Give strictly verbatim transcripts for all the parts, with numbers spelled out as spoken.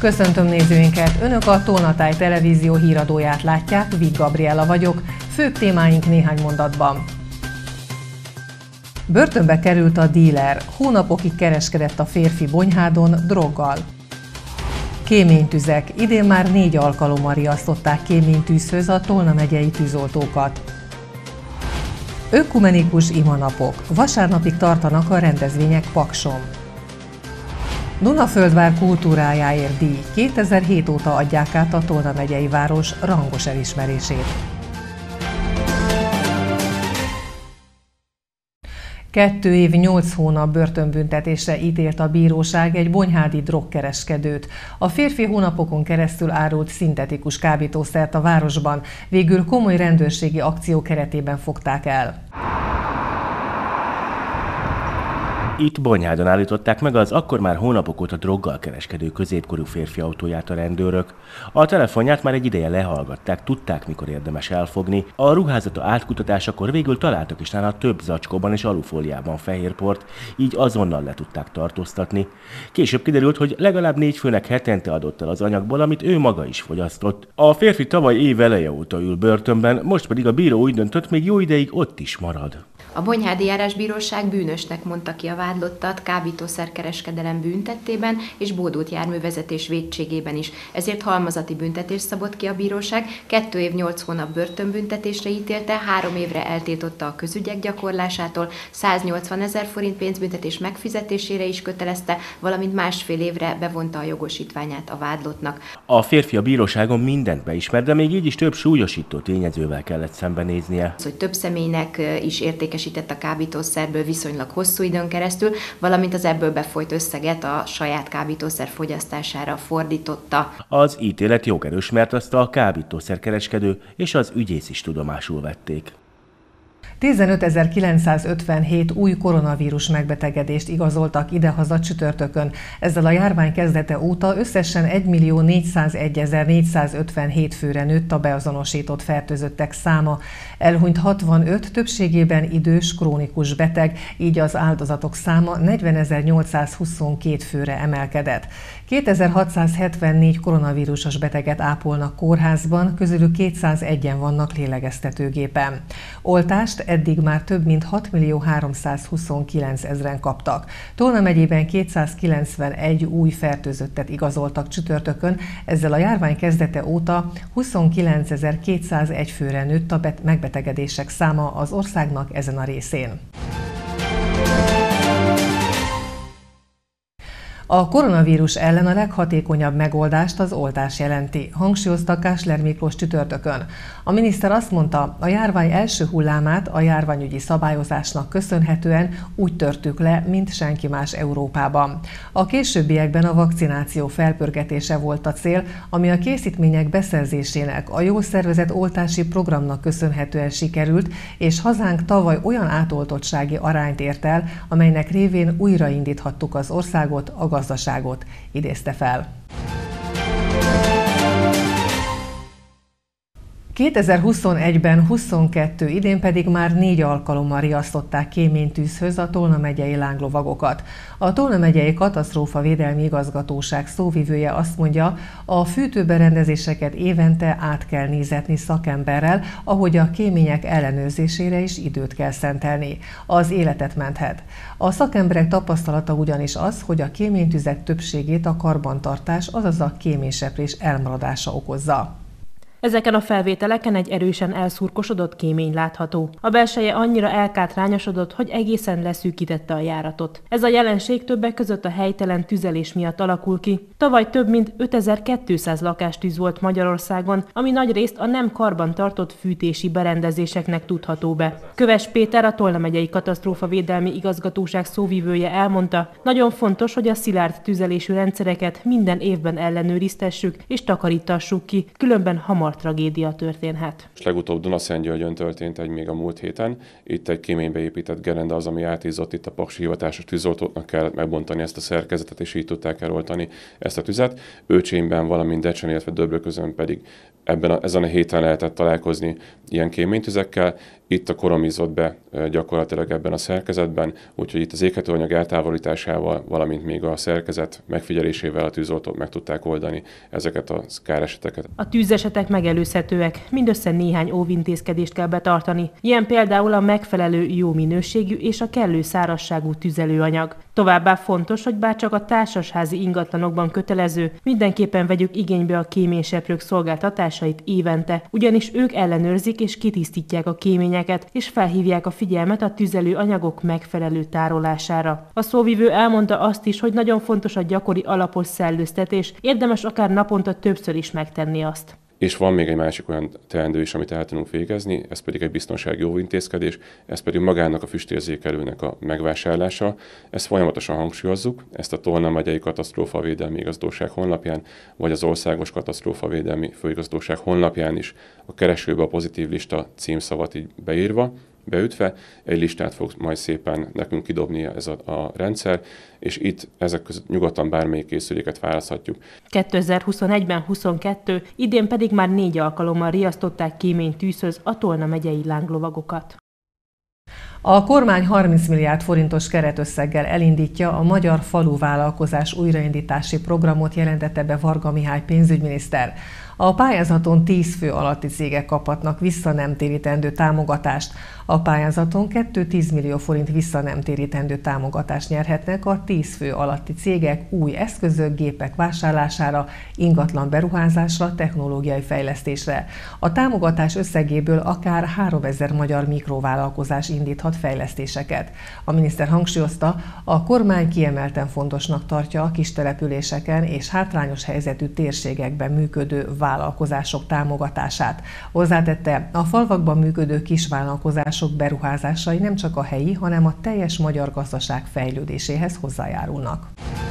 Köszöntöm nézőinket! Önök a Tolnatáj televízió híradóját látják, Vig Gabriella vagyok. Főbb témáink néhány mondatban. Börtönbe került a díler, hónapokig kereskedett a férfi Bonyhádon droggal. Kéménytüzek, idén már négy alkalommal riasztották kéménytűzhöz a Tolna megyei tűzoltókat. Ökumenikus imanapok, vasárnapig tartanak a rendezvények Pakson. Dunaföldvár kultúrájáért díj, kétezer-hét óta adják át a Tolna megyei város rangos elismerését. Kettő év, nyolc hónap börtönbüntetésre ítélt a bíróság egy bonyhádi drogkereskedőt. A férfi hónapokon keresztül árult szintetikus kábítószert a városban, végül komoly rendőrségi akció keretében fogták el. Itt Bonyhádon állították meg az akkor már hónapok óta droggal kereskedő középkorú férfi autóját a rendőrök. A telefonját már egy ideje lehallgatták, tudták, mikor érdemes elfogni. A ruházata átkutatásakor végül találtak is nála több zacskóban és alufóliában fehérport, így azonnal le tudták tartóztatni. Később kiderült, hogy legalább négy főnek hetente adott el az anyagból, amit ő maga is fogyasztott. A férfi tavaly év eleje óta ül börtönben, most pedig a bíró úgy döntött, még jó ideig ott is marad. A Bonyhádi Járásbíróság bűnösnek mondta ki a vádlottat kábítószerkereskedelem bűntettében és bódult járművezetés vétségében is. Ezért halmazati büntetést szabott ki a bíróság, kettő év nyolc hónap börtönbüntetésre ítélte, három évre eltiltotta a közügyek gyakorlásától, száznyolcvan ezer forint pénzbüntetés megfizetésére is kötelezte, valamint másfél évre bevonta a jogosítványát a vádlottnak. A férfi a bíróságon mindent beismer, de még így is több súlyosító tényezővel kellett szembenéznie. Az, hogy több személynek is értékes a kábítószerből viszonylag hosszú időn keresztül, valamint az ebből befolyt összeget a saját kábítószer fogyasztására fordította. Az ítélet jogerős, mert azt a kábítószerkereskedő és az ügyész is tudomásul vették. tizenötezer-kilencszázötvenhét új koronavírus megbetegedést igazoltak idehaza csütörtökön. Ezzel a járvány kezdete óta összesen egymillió négyszázegyezer-négyszázötvenhét főre nőtt a beazonosított fertőzöttek száma. Elhunyt hatvanöt, többségében idős, krónikus beteg, így az áldozatok száma negyvenezer-nyolcszázhuszonkettő főre emelkedett. kétezer-hatszázhetvennégy koronavírusos beteget ápolnak kórházban, közülük kétszázegyen vannak lélegeztetőgépen. Oltást eddig már több mint hatmillió háromszázhuszonkilenc ezren kaptak. Tolna megyében kétszázkilencvenegy új fertőzöttet igazoltak csütörtökön, ezzel a járvány kezdete óta huszonkilencezer-kétszázegy főre nőtt a megbetegedések száma az országnak ezen a részén. A koronavírus ellen a leghatékonyabb megoldást az oltás jelenti, hangsúlyozta Kásler Miklós csütörtökön. A miniszter azt mondta, a járvány első hullámát a járványügyi szabályozásnak köszönhetően úgy törtük le, mint senki más Európában. A későbbiekben a vakcináció felpörgetése volt a cél, ami a készítmények beszerzésének, a jól szervezett oltási programnak köszönhetően sikerült, és hazánk tavaly olyan átoltottsági arányt ért el, amelynek révén újraindíthattuk az országot, a gazdaságot, idézte fel. kétezer-huszonegyben huszonkettő, idén pedig már négy alkalommal riasztották kéménytűzhöz a Tolna megyei lánglovagokat. A Tolna megyei katasztrófavédelmi igazgatóság szóvivője azt mondja, a fűtőberendezéseket évente át kell nézetni szakemberrel, ahogy a kémények ellenőrzésére is időt kell szentelni. Az életet menthet. A szakemberek tapasztalata ugyanis az, hogy a kéménytüzek többségét a karbantartás, azaz a kéményseprés elmaradása okozza. Ezeken a felvételeken egy erősen elszurkosodott kémény látható. A belseje annyira elkátrányosodott, hogy egészen leszűkítette a járatot. Ez a jelenség többek között a helytelen tüzelés miatt alakul ki. Tavaly több mint ötezer-kétszáz lakástűz volt Magyarországon, ami nagyrészt a nem karban tartott fűtési berendezéseknek tudható be. Köves Péter, a Tolna megyei katasztrófavédelmi igazgatóság szóvivője elmondta, nagyon fontos, hogy a szilárd tüzelésű rendszereket minden évben ellenőriztessük és takarítassuk ki, különben hamar tragédia történhet. És legutóbb Dunaszentgyörgyön történt egy még a múlt héten. Itt egy kéménybe épített gerenda az, ami átizzott, itt a paksi hivatásos tűzoltóknak kellett megbontani ezt a szerkezetet, és így tudták eloltani ezt a tüzet. Őcsényben, valamint Decsen, illetve Döbröközön pedig ebben a, ezen a héten lehetett találkozni ilyen kéménytüzekkel. Itt a korom izzott be gyakorlatilag ebben a szerkezetben, úgyhogy itt az éghetőanyag eltávolításával, valamint még a szerkezet megfigyelésével a tűzoltók meg tudták oldani ezeket a káreseteket. A tűzesetek megelőzhetőek, mindössze néhány óvintézkedést kell betartani. Ilyen például a megfelelő jó minőségű és a kellő szárazságú tüzelőanyag. Továbbá fontos, hogy bárcsak a társasházi ingatlanokban kötelező, mindenképpen vegyük igénybe a kéményseprők szolgáltatásait évente, ugyanis ők ellenőrzik és kitisztítják a kéményeket, és felhívják a figyelmet a tüzelőanyagok megfelelő tárolására. A szóvivő elmondta azt is, hogy nagyon fontos a gyakori alapos szellőztetés, érdemes akár naponta többször is megtenni azt. És van még egy másik olyan teendő is, amit el tudunk végezni, ez pedig egy biztonsági óvintézkedés, ez pedig magának a füstérzékelőnek a megvásárlása. Ezt folyamatosan hangsúlyozzuk, ezt a Tolna megyei katasztrófavédelmi igazgatóság honlapján, vagy az Országos Katasztrófavédelmi Főigazgatóság honlapján is a keresőbe a pozitív lista címszavat így beírva, beütve, egy listát fog majd szépen nekünk kidobni ez a, a rendszer, és itt ezek között nyugodtan bármelyik készüléket választhatjuk. kétezer-huszonegyben huszonkettő, idén pedig már négy alkalommal riasztották kémény tűzhöz a Tolna megyei lánglovagokat. A kormány harminc milliárd forintos keretösszeggel elindítja a Magyar Faluvállalkozás újraindítási programot, jelentette be Varga Mihály pénzügyminiszter. A pályázaton tíz fő alatti cégek kaphatnak vissza nem térítendő támogatást. A pályázaton kettő-tíz millió forint vissza nem térítendő támogatást nyerhetnek a tíz fő alatti cégek új eszközök, gépek vásárlására, ingatlan beruházásra, technológiai fejlesztésre. A támogatás összegéből akár háromezer magyar mikrovállalkozás indíthat fejlesztéseket. A miniszter hangsúlyozta, a kormány kiemelten fontosnak tartja a kistelepüléseken és hátrányos helyzetű térségekben működő vállalkozások támogatását. Hozzátette, a falvakban működő kisvállalkozások beruházásai nem csak a helyi, hanem a teljes magyar gazdaság fejlődéséhez hozzájárulnak.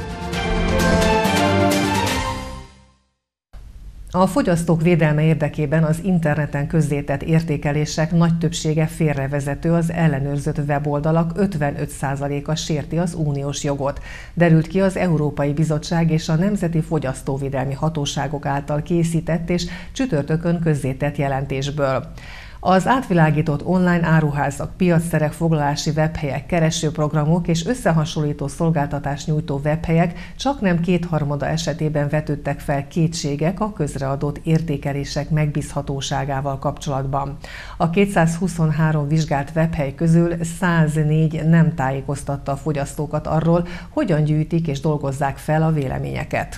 A fogyasztók védelme érdekében az interneten közzétett értékelések nagy többsége félrevezető, az ellenőrzött weboldalak ötvenöt százaléka sérti az uniós jogot, derült ki az Európai Bizottság és a Nemzeti Fogyasztóvédelmi Hatóságok által készített és csütörtökön közzétett jelentésből. Az átvilágított online áruházak, piacterek, foglalási webhelyek, keresőprogramok és összehasonlító szolgáltatást nyújtó webhelyek csaknem kétharmada esetében vetődtek fel kétségek a közreadott értékelések megbízhatóságával kapcsolatban. A kétszázhuszonhárom vizsgált webhely közül száznégy nem tájékoztatta a fogyasztókat arról, hogyan gyűjtik és dolgozzák fel a véleményeket.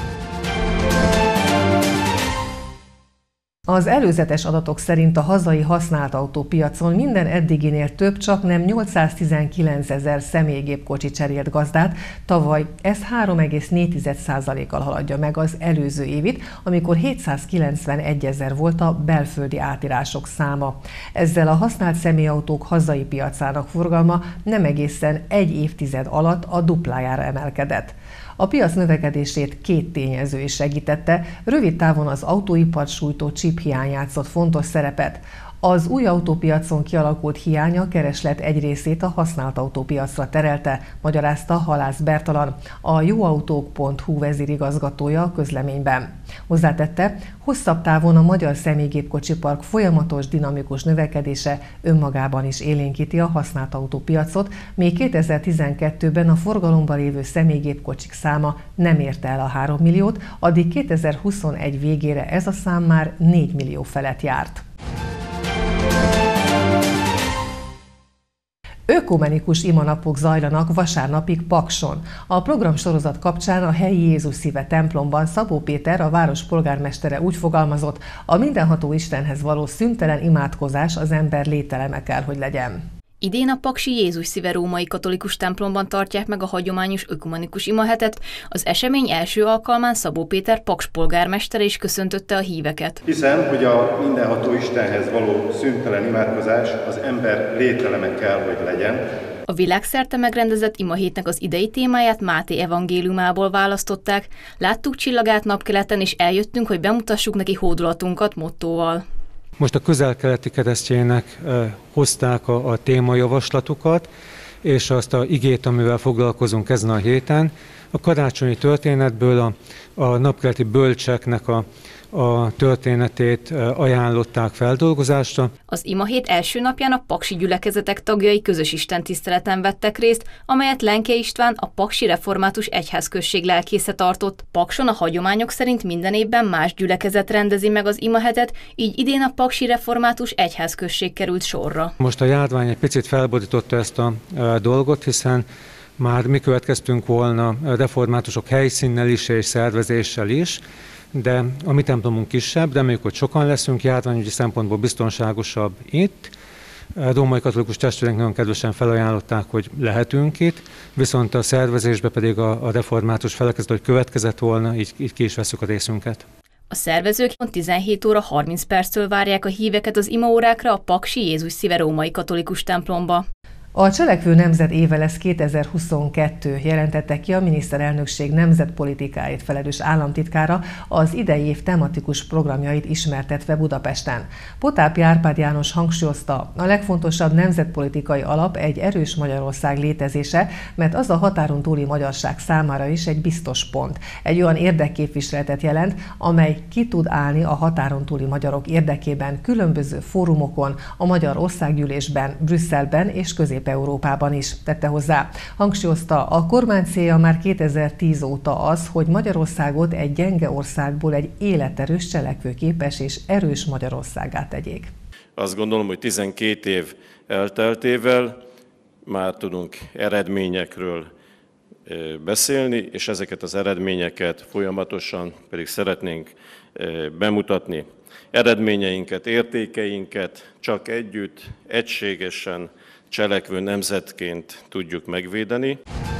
Az előzetes adatok szerint a hazai használt autópiacon minden eddiginél több, csaknem nyolcszáztizenkilencezer személygépkocsi cserélt gazdát, tavaly ez három egész négy százalékkal haladja meg az előző évit, amikor hétszázkilencvenegyezer volt a belföldi átírások száma. Ezzel a használt személyautók hazai piacának forgalma nem egészen egy évtized alatt a duplájára emelkedett. A piac növekedését két tényező is segítette, rövid távon az autóipart sújtó csiphiány játszott fontos szerepet. Az új autópiacon kialakult hiány a kereslet egy részét a használt autópiacra terelte, magyarázta Halász Bertalan, a jóautók pont hu vezérigazgatója a közleményben. Hozzátette, hosszabb távon a magyar személygépkocsipark folyamatos dinamikus növekedése önmagában is élénkíti a használt autópiacot, még kétezer-tizenkettőben a forgalomban lévő személygépkocsik száma nem érte el a három milliót, addig kétezer-huszonegy végére ez a szám már négy millió felett járt. Ökumenikus imanapok zajlanak vasárnapig Pakson. A programsorozat kapcsán a helyi Jézus Szíve templomban Szabó Péter, a város polgármestere úgy fogalmazott, a mindenható Istenhez való szüntelen imádkozás az ember lételeme kell, hogy legyen. Idén a paksi Jézus Szíve római katolikus templomban tartják meg a hagyományos ökumenikus imahetet. Az esemény első alkalmán Szabó Péter Paks polgármestere is köszöntötte a híveket. Hiszem, hogy a mindenható Istenhez való szüntelen imádkozás az ember lételeme kell, hogy legyen. A világszerte megrendezett imahétnek az idei témáját Máté evangéliumából választották. Láttuk csillagát napkeleten, és eljöttünk, hogy bemutassuk neki hódolatunkat mottóval. Most a közel-keleti keresztjének eh, hozták a, a témajavaslatukat, és azt a igét, amivel foglalkozunk ezen a héten. A karácsonyi történetből a, a napkeleti bölcseknek a, a történetét ajánlották feldolgozásra. Az imahét első napján a paksi gyülekezetek tagjai közös istentiszteleten vettek részt, amelyet Lenke István, a Paksi Református Egyházközség lelkésze tartott. Pakson a hagyományok szerint minden évben más gyülekezet rendezi meg az imahetet, így idén a Paksi Református Egyházközség került sorra. Most a járvány egy picit felborította ezt a dolgot, hiszen már mi következtünk volna reformátusok helyszínnel is és szervezéssel is, de a mi templomunk kisebb, reméljük, hogy sokan leszünk, járványügyi szempontból biztonságosabb itt. A római katolikus testvérek nagyon kedvesen felajánlották, hogy lehetünk itt, viszont a szervezésbe pedig a, a református felekezet, hogy következett volna, így, így ki is veszük a részünket. A szervezők tizenhét óra harminc perctől várják a híveket az imaórákra a Paksi Jézus Szíve római katolikus templomba. A Cselekvő Nemzet éve lesz kétezer-huszonkettő, jelentette ki a miniszterelnökség nemzetpolitikáért felelős államtitkára, az idei év tematikus programjait ismertetve Budapesten. Potápi Árpád János hangsúlyozta, a legfontosabb nemzetpolitikai alap egy erős Magyarország létezése, mert az a határon túli magyarság számára is egy biztos pont. Egy olyan érdekképviseletet jelent, amely ki tud állni a határon túli magyarok érdekében különböző fórumokon, a Magyar Országgyűlésben, Brüsszelben és közép Európában is, tette hozzá. Hangsúlyozta, a kormány célja már kétezer-tíz óta az, hogy Magyarországot egy gyenge országból egy életerős, cselekvőképes és erős Magyarországgá tegyék. Azt gondolom, hogy tizenkét év elteltével már tudunk eredményekről beszélni, és ezeket az eredményeket folyamatosan pedig szeretnénk bemutatni. Eredményeinket, értékeinket csak együtt, egységesen, cselekvő nemzetként tudjuk megvédeni.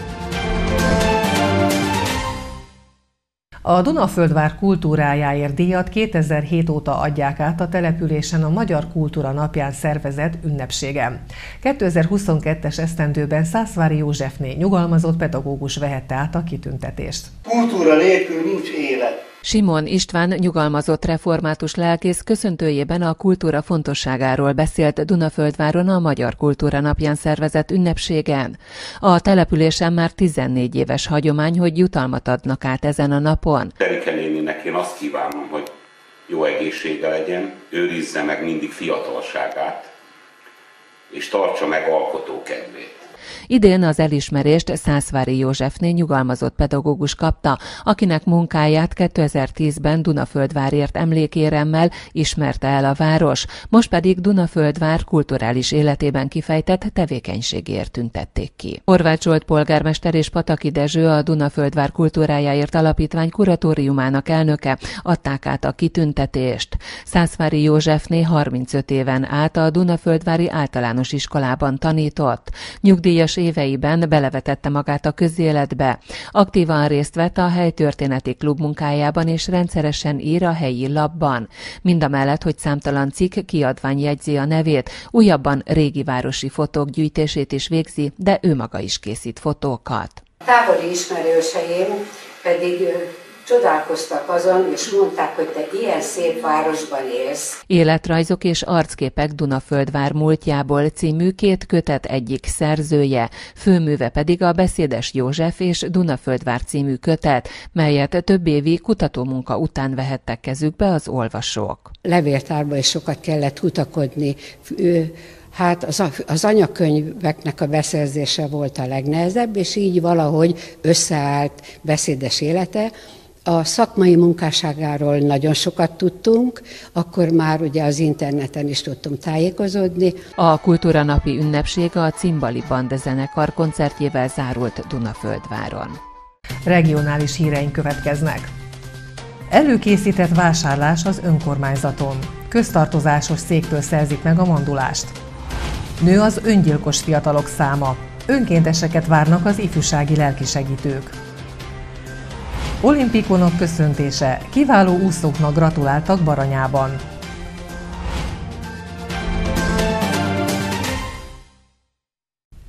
A Dunaföldvár kultúrájáért díjat kétezer-hét óta adják át a településen a Magyar Kultúra Napján szervezett ünnepségen. kétezer-huszonkettes esztendőben Szászvári Józsefné nyugalmazott pedagógus vehette át a kitüntetést. Kultúra nélkül nincs élet. Simon István nyugalmazott református lelkész köszöntőjében a kultúra fontosságáról beszélt Dunaföldváron a Magyar Kultúra Napján szervezett ünnepségen. A településen már tizennégy éves hagyomány, hogy jutalmat adnak át ezen a napon. Erike néninek én azt kívánom, hogy jó egészsége legyen, őrizze meg mindig fiatalságát, és tartsa meg alkotókedvét. Idén az elismerést Szászvári Józsefné nyugalmazott pedagógus kapta, akinek munkáját kétezer-tízben Dunaföldvárért emlékéremmel ismerte el a város, most pedig Dunaföldvár kulturális életében kifejtett tevékenységért tüntették ki. Horváth Zsolt polgármester és Pataki Dezső, a Dunaföldvár kultúrájáért alapítvány kuratóriumának elnöke adták át a kitüntetést. Szászvári Józsefné harmincöt éven át a Dunaföldvári általános iskolában tanított. Nyugdíjas éveiben belevetette magát a közéletbe. Aktívan részt vett a helytörténeti klub munkájában és rendszeresen ír a helyi lapban. Mindamellett, hogy számtalan cikk, kiadvány jegyzi a nevét, újabban régi városi fotók gyűjtését is végzi, de ő maga is készít fotókat. Távoli ismerőseim pedig csodálkoztak azon, és mondták, hogy te ilyen szép városban élsz. Életrajzok és arcképek Dunaföldvár múltjából című két kötet egyik szerzője, főműve pedig a Beszédes József és Dunaföldvár című kötet, melyet több évi kutatómunka után vehettek kezükbe az olvasók. Levéltárba is sokat kellett kutakodni. Hát az, az anyakönyveknek a beszerzése volt a legnehezebb, és így valahogy összeállt Beszédes élete. A szakmai munkásságáról nagyon sokat tudtunk, akkor már ugye az interneten is tudtunk tájékozódni. A kultúranapi ünnepség a Cimbali Band zenekar koncertjével zárult Dunaföldváron. Regionális híreink következnek. Előkészített vásárlás az önkormányzaton. Köztartozásos cégtől szerzik meg a mandulást. Nő az öngyilkos fiatalok száma. Önkénteseket várnak az ifjúsági lelkisegítők. Olimpikonok köszöntése. Kiváló úszóknak gratuláltak Baranyában.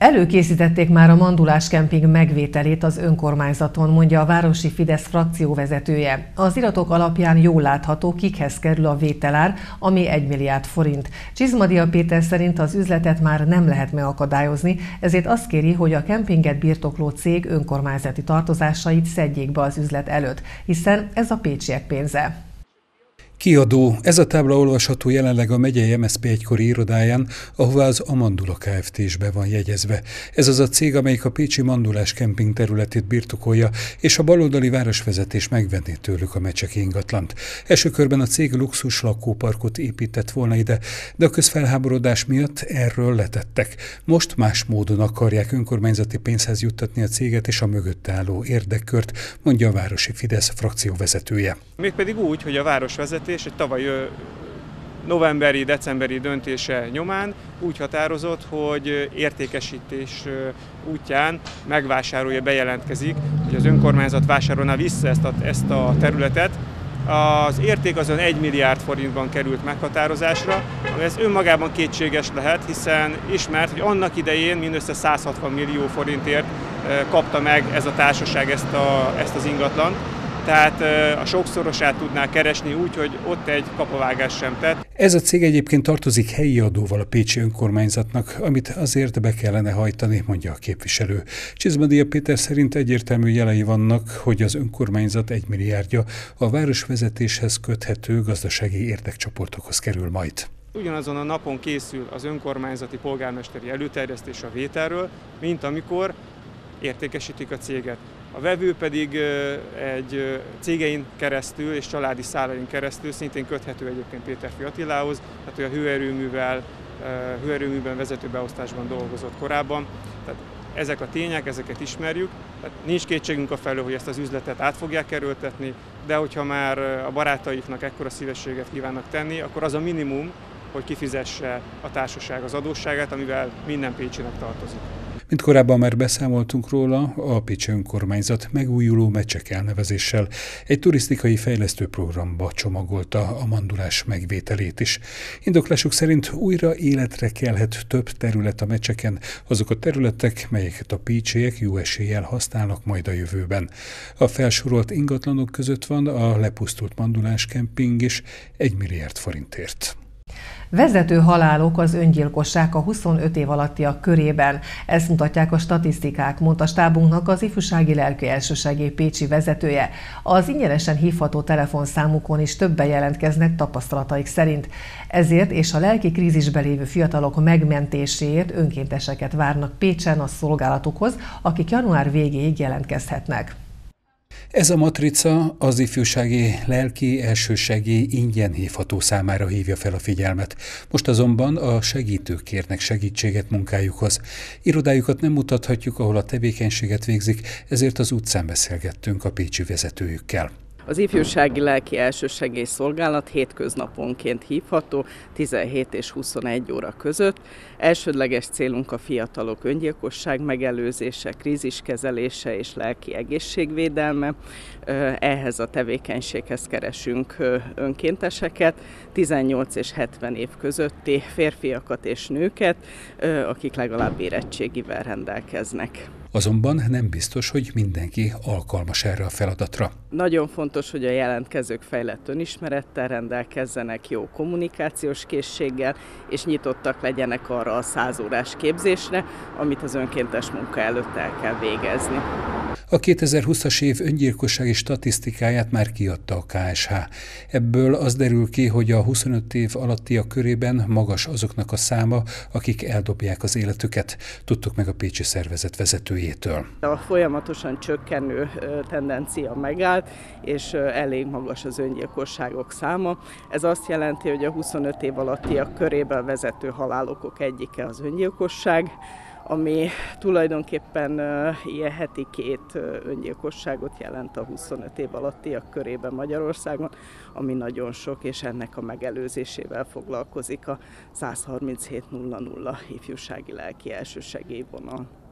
Előkészítették már a Mandulás kemping megvételét az önkormányzaton, mondja a városi Fidesz frakcióvezetője. Az iratok alapján jól látható, kikhez kerül a vételár, ami egy milliárd forint. Csizmadia Péter szerint az üzletet már nem lehet megakadályozni, ezért azt kéri, hogy a kempinget birtokló cég önkormányzati tartozásait szedjék be az üzlet előtt, hiszen ez a pécsiek pénze. Kiadó. Ez a tábla olvasható jelenleg a megyei em es zé pé egykori irodáján, ahová az Amandula Kft. Is be van jegyezve. Ez az a cég, amelyik a pécsi Mandulás kemping területét birtokolja, és a baloldali városvezetés megvenné tőlük a mecseki ingatlant. Első körben a cég luxus lakóparkot épített volna ide, de a közfelháborodás miatt erről letettek. Most más módon akarják önkormányzati pénzhez juttatni a céget és a mögötte álló érdekkört, mondja a városi Fidesz frakcióvezetője. Mégpedig úgy, hogy a városvezetés egy tavaly novemberi, decemberi döntése nyomán úgy határozott, hogy értékesítés útján megvásárolja, bejelentkezik, hogy az önkormányzat vásárolná vissza ezt a, ezt a területet. Az érték azon egy milliárd forintban került meghatározásra, ami ez önmagában kétséges lehet, hiszen ismert, hogy annak idején mindössze száz hatvan millió forintért kapta meg ez a társaság ezt, a, ezt az ingatlant. Tehát a sokszorosát tudná keresni úgy, hogy ott egy kapavágás sem tett. Ez a cég egyébként tartozik helyi adóval a pécsi önkormányzatnak, amit azért be kellene hajtani, mondja a képviselő. Csizmadia Péter szerint egyértelmű jelei vannak, hogy az önkormányzat egy milliárdja a városvezetéshez köthető gazdasági érdekcsoportokhoz kerül majd. Ugyanazon a napon készül az önkormányzati polgármesteri előterjesztés a vételről, mint amikor értékesítik a céget. A vevő pedig egy cégein keresztül és családi szálain keresztül szintén köthető egyébként Péterfi Attilához, tehát ő a hőerőművel, hőerőműben vezetőbeosztásban dolgozott korábban. Tehát ezek a tények, ezeket ismerjük, tehát nincs kétségünk afelől, hogy ezt az üzletet át fogják erőltetni, de hogyha már a barátaiknak ekkora szívességet kívánnak tenni, akkor az a minimum, hogy kifizesse a társaság az adósságát, amivel minden pécsinek tartozik. Mint korábban már beszámoltunk róla, a pécsi önkormányzat megújuló mecsek elnevezéssel egy turisztikai fejlesztő programba csomagolta a Mandulás megvételét is. Indoklásuk szerint újra életre kelhet több terület a mecseken, azok a területek, melyeket a pécsiek jó eséllyel használnak majd a jövőben. A felsorolt ingatlanok között van a lepusztult Mandulás kemping is egy milliárd forintért. Vezető halálok az öngyilkosság a huszonöt év alattiak körében. Ezt mutatják a statisztikák, mondta stábunknak az ifjúsági lelki elsősegély pécsi vezetője. Az ingyenesen hívható telefonszámukon is többen jelentkeznek tapasztalataik szerint. Ezért és a lelki krízisben lévő fiatalok megmentéséért önkénteseket várnak Pécsen a szolgálatukhoz, akik január végéig jelentkezhetnek. Ez a matrica az ifjúsági lelki elsősegély ingyen hívható számára hívja fel a figyelmet. Most azonban a segítők kérnek segítséget munkájukhoz. Irodájukat nem mutathatjuk, ahol a tevékenységet végzik, ezért az utcán beszélgettünk a pécsi vezetőjükkel. Az ifjúsági lelki elsősegély szolgálat hétköznaponként hívható tizenhét és huszonegy óra között. Elsődleges célunk a fiatalok öngyilkosság megelőzése, kríziskezelése és lelki egészségvédelme. Ehhez a tevékenységhez keresünk önkénteseket, tizennyolc és hetven év közötti férfiakat és nőket, akik legalább érettségivel rendelkeznek. Azonban nem biztos, hogy mindenki alkalmas erre a feladatra. Nagyon fontos, hogy a jelentkezők fejlett önismerettel rendelkezzenek, jó kommunikációs készséggel, és nyitottak legyenek arra a száz órás képzésre, amit az önkéntes munka előtt el kell végezni. A kétezer-húszas év öngyilkossági statisztikáját már kiadta a ká es há. Ebből az derül ki, hogy a huszonöt év alattiak körében magas azoknak a száma, akik eldobják az életüket. Tudtuk meg a pécsi szervezet vezetőjétől. A folyamatosan csökkenő tendencia megállt, és elég magas az öngyilkosságok száma. Ez azt jelenti, hogy a huszonöt év alattiak körében vezető halálokok egyike az öngyilkosság, ami tulajdonképpen uh, ilyen heti két uh, öngyilkosságot jelent a huszonöt év alattiak körében Magyarországon, ami nagyon sok, és ennek a megelőzésével foglalkozik a száz harminchét nulla nulla ifjúsági lelki elsősegélyvonal.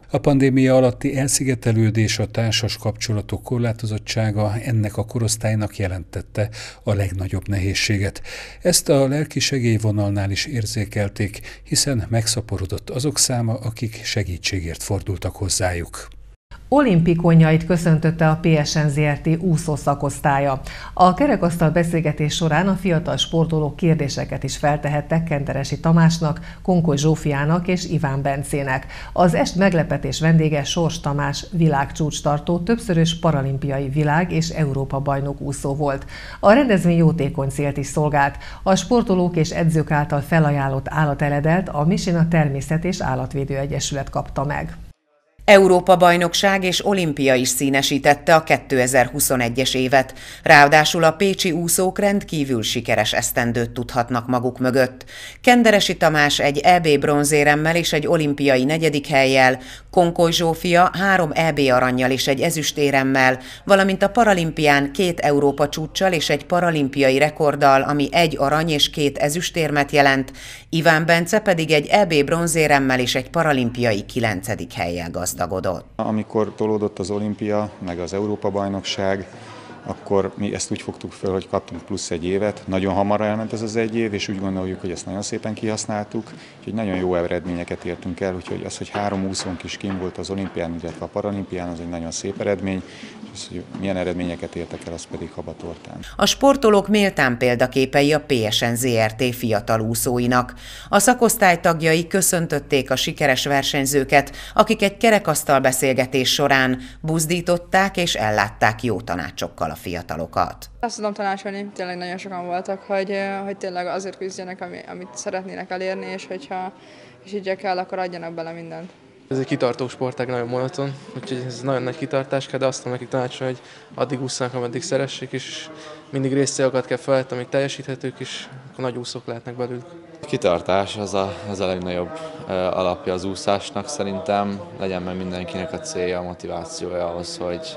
A pandémia alatti elszigetelődés, a társas kapcsolatok korlátozottsága ennek a korosztálynak jelentette a legnagyobb nehézséget. Ezt a lelki segélyvonalnál is érzékelték, hiszen megszaporodott azok száma, akik segítségért fordultak hozzájuk. Olimpikonjait köszöntötte a pé es en zé er té úszó szakosztálya. A kerekasztal beszélgetés során a fiatal sportolók kérdéseket is feltehettek Kenderesi Tamásnak, Konkoly Zsófiának és Iván Bencének. Az est meglepetés vendége Sors Tamás világcsúcstartó, többszörös paralimpiai világ- és Európa-bajnok úszó volt. A rendezvény jótékony célt is szolgált. A sportolók és edzők által felajánlott állateledelt a Misina Természet- és Állatvédő Egyesület kapta meg. Európa-bajnokság és olimpia is színesítette a kétezer-huszonegyes évet. Ráadásul a pécsi úszók rendkívül sikeres esztendőt tudhatnak maguk mögött. Kenderesi Tamás egy é bé bronzéremmel és egy olimpiai negyedik hellyel, Konkoly Zsófia három é bé arannyal és egy ezüstéremmel, valamint a paralimpián két Európa csúccsal és egy paralimpiai rekorddal, ami egy arany és két ezüstérmet jelent, Iván Bence pedig egy é bé bronzéremmel és egy paralimpiai kilencedik hellyel gazdagodott. Amikor tolódott az olimpia, meg az Európa-bajnokság, akkor mi ezt úgy fogtuk föl, hogy kaptunk plusz egy évet. Nagyon hamar elment ez az egy év, és úgy gondoljuk, hogy ezt nagyon szépen kihasználtuk, úgyhogy nagyon jó eredményeket értünk el, úgyhogy az, hogy három úszónk is kim volt az olimpián, illetve a paralimpián, az egy nagyon szép eredmény, és az, hogy milyen eredményeket értek el, az pedig habatortán. A sportolók méltán példaképei a pé es en zé er té fiatal úszóinak. A szakosztály tagjai köszöntötték a sikeres versenyzőket, akik egy kerekasztal beszélgetés során buzdították és ellátták jó tanácsokkal a fiatalokat. Azt tudom tanácsolni, tényleg nagyon sokan voltak, hogy, hogy tényleg azért küzdjenek, amit szeretnének elérni, és hogyha és így kell, akkor adjanak bele mindent. Ez egy kitartó sportág, nagyon monoton, úgyhogy ez nagyon nagy kitartás kell, de azt tudom nekik tanácsolni, hogy addig ússzanak, ameddig szeressék, és mindig részcélokat kell felállítani, amik teljesíthetők, és akkor nagy úszók lehetnek belőlük. A kitartás az a, az a legnagyobb alapja az úszásnak szerintem, legyen meg mindenkinek a célja, a motivációja ahhoz, hogy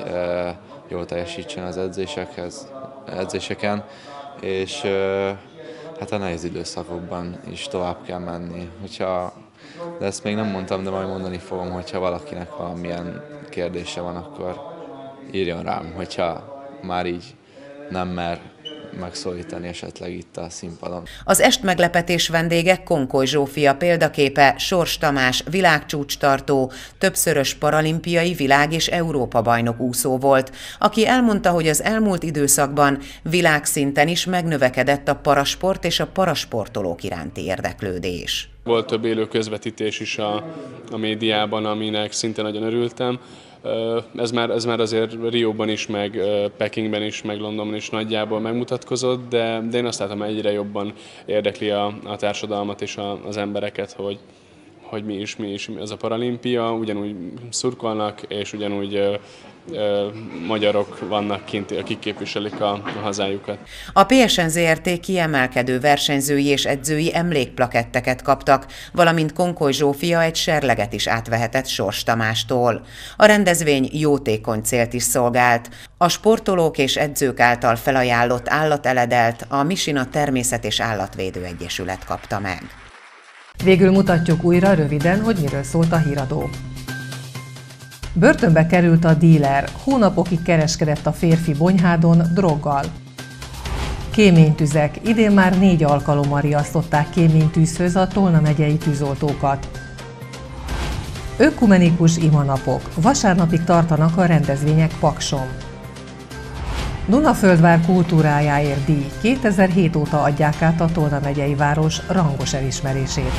jól teljesítsen az edzésekhez, edzéseken, és hát a nehéz időszakokban is tovább kell menni. Hogyha, de ezt még nem mondtam, de majd mondani fogom, hogyha valakinek valamilyen kérdése van, akkor írjon rám, hogyha már így nem mer megszólítani esetleg itt a színpadon. Az est meglepetés vendége Konkoly Zsófia példaképe Sors Tamás világcsúcstartó, többszörös paralimpiai világ- és Európa-bajnok úszó volt, aki elmondta, hogy az elmúlt időszakban világszinten is megnövekedett a parasport és a parasportolók iránti érdeklődés. Volt több élő közvetítés is a, a médiában, aminek szinte nagyon örültem. Ez már, ez már azért Rióban is, meg Pekingben is, meg Londonban is nagyjából megmutatkozott, de, de én azt látom, hogy egyre jobban érdekli a, a társadalmat és a, az embereket, hogy, hogy mi is, mi is ez a paralimpia, ugyanúgy szurkolnak, és ugyanúgy ö, ö, magyarok vannak kint, akik képviselik a, a hazájukat. A pé es en zé er té kiemelkedő versenyzői és edzői emlékplaketteket kaptak, valamint Konkoly Zsófia egy serleget is átvehetett Sors Tamástól. A rendezvény jótékony célt is szolgált. A sportolók és edzők által felajánlott állateledelt a Misina Természet- és Állatvédő Egyesület kapta meg. Végül mutatjuk újra röviden, hogy miről szólt a híradó. Börtönbe került a díler, hónapokig kereskedett a férfi Bonyhádon droggal. Kéménytüzek, idén már négy alkalommal riasztották kéménytűzhöz a Tolna megyei tűzoltókat. Ökumenikus imanapok, vasárnapig tartanak a rendezvények Pakson. Dunaföldvár kultúrájáért díj, kétezer-hét óta adják át a Tolna megyei város rangos elismerését.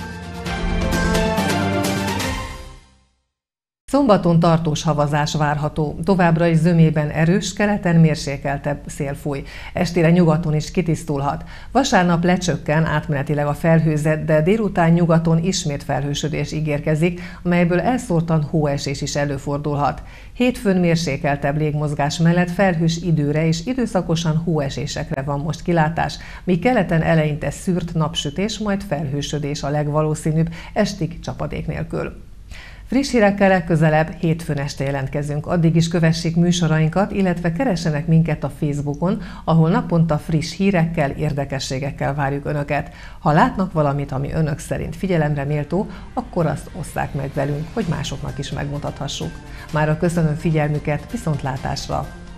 Szombaton tartós havazás várható, továbbra is zömében erős, keleten mérsékeltebb szél fúj. Estére nyugaton is kitisztulhat. Vasárnap lecsökken átmenetileg a felhőzet, de délután nyugaton ismét felhősödés ígérkezik, amelyből elszórtan hóesés is előfordulhat. Hétfőn mérsékeltebb légmozgás mellett felhős időre és időszakosan hóesésekre van most kilátás, míg keleten eleinte szűrt napsütés, majd felhősödés a legvalószínűbb, estig csapadék nélkül. Friss hírekkel legközelebb hétfőn este jelentkezünk. Addig is kövessék műsorainkat, illetve keressenek minket a Facebookon, ahol naponta friss hírekkel, érdekességekkel várjuk Önöket. Ha látnak valamit, ami Önök szerint figyelemre méltó, akkor azt osszák meg velünk, hogy másoknak is megmutathassuk. Mára köszönöm figyelmüket, viszontlátásra!